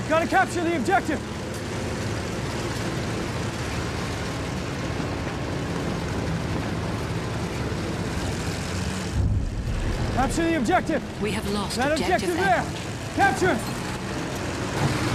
Gotta capture the objective! Capture the objective! We have lost That objective there! A. Capture it!